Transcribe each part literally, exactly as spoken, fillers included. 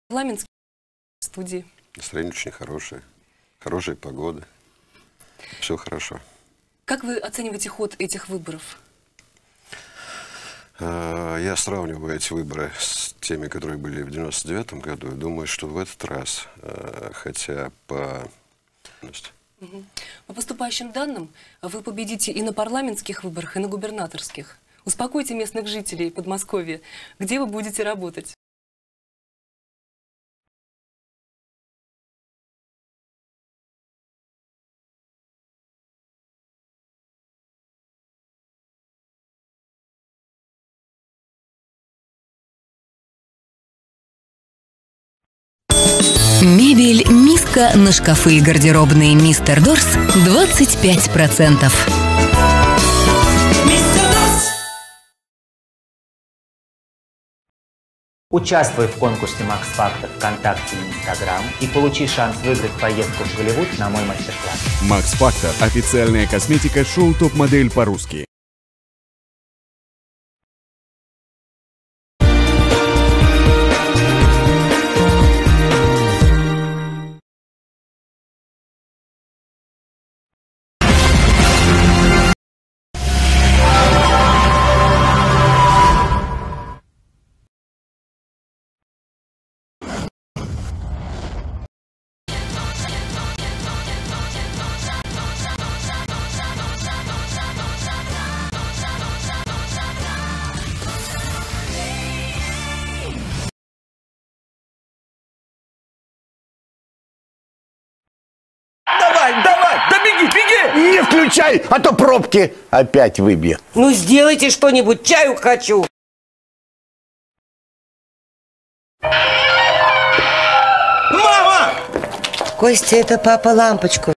Парламентские студии. Настроение очень хорошее. Хорошая погода. Все хорошо. Как вы оцениваете ход этих выборов? Я сравниваю эти выборы с теми, которые были в девяносто девятом году. И думаю, что в этот раз, хотя по... Угу. По поступающим данным, вы победите и на парламентских выборах, и на губернаторских. Успокойте местных жителей Подмосковья. Где вы будете работать? Мебель, миска на шкафы и гардеробные «Мистер Дорс» двадцать пять процентов. Участвуй в конкурсе Макс Фактор ВКонтакте и Инстаграм и получи шанс выиграть поездку в Голливуд на мой мастер-класс. Макс Фактор – официальная косметика шоу «Топ-модель» по-русски. Давай, давай, да беги, беги! Не включай, а то пробки опять выбьет. Ну сделайте что-нибудь, чаю хочу. Мама! Костя, это папа лампочку.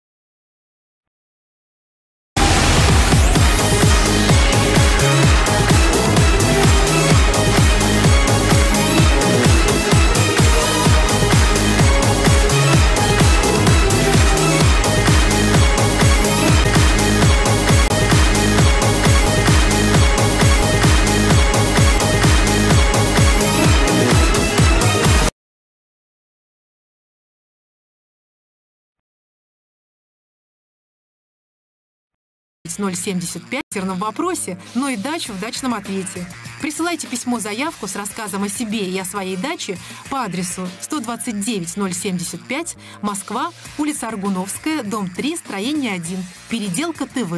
ноль семьдесят пять в вопросе, но и дачу в дачном ответе. Присылайте письмо-заявку с рассказом о себе и о своей даче по адресу сто двадцать девять ноль семьдесят пять, Москва, улица Аргуновская, дом три, строение один, Переделка ТВ.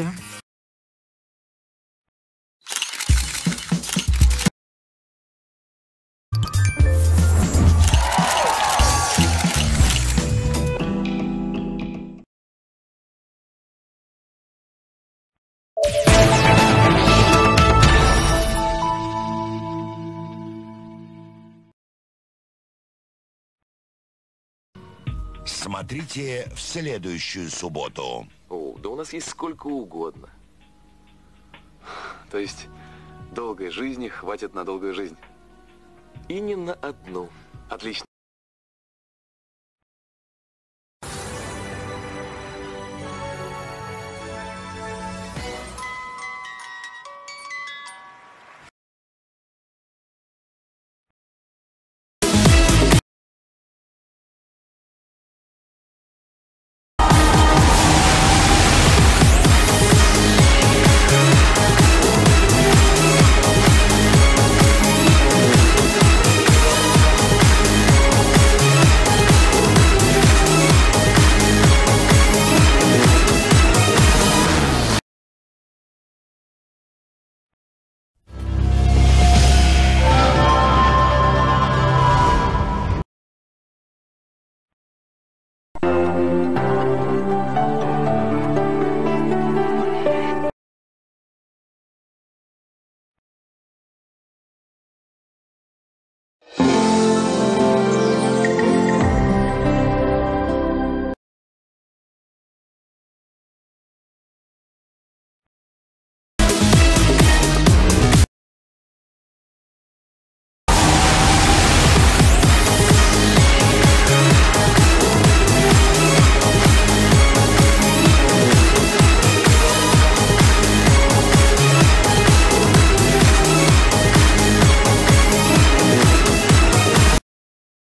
Смотрите в следующую субботу. О, да у нас есть сколько угодно. То есть долгой жизни хватит на долгую жизнь. И не на одну. Отлично.